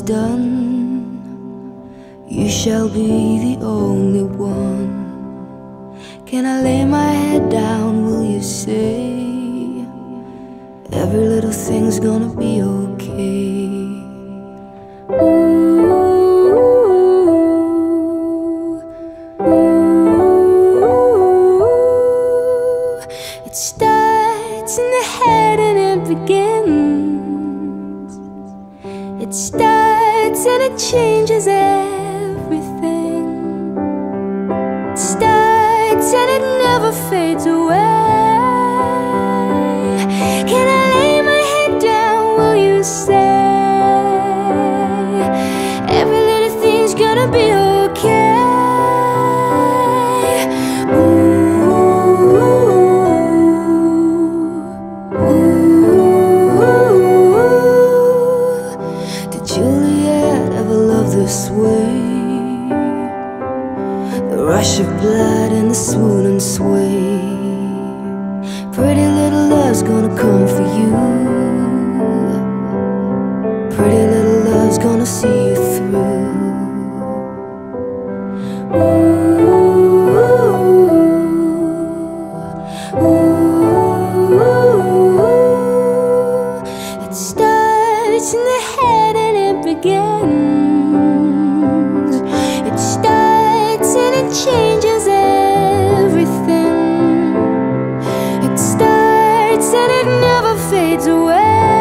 is done, you shall be the only one. Can I lay my head down, will you say every little thing's gonna be okay? Ooh, ooh. It starts in the head and it begins. It starts and it changes everything. It starts and it never fades away. Can I lay my head down, will you say every little thing's gonna be okay? Ooh, ooh. Did Juliet ever love this way? The rush of blood and the swoon and sway. Pretty little love's gonna come for you. Pretty little love's gonna see you through. Ooh, ooh, ooh. It starts in the head and it begins. It starts and it changes everything. It starts and it never fades away.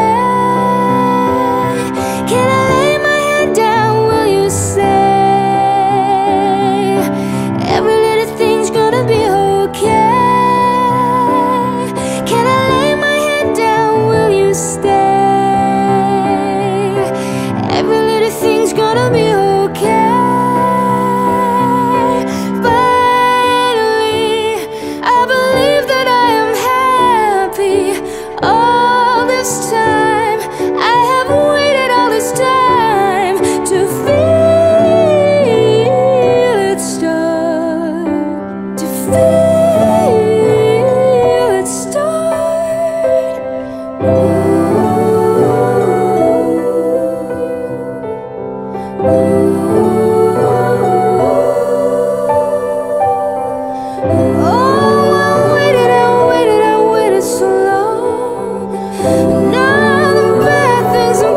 Can I lay my head down, will you say every little thing's gonna be okay? Can I lay my head down, will you stay? Every little thing's gonna be okay. Finally, I believe that I am happy. All this time, I have waited all this time to feel it start, to feel it start. Ooh, ooh. Oh, I waited so long. Now the bad things are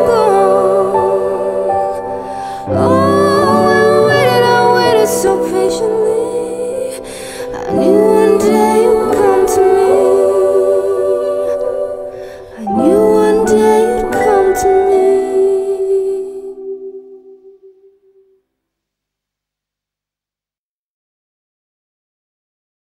gone. Oh, I waited so patiently. I knew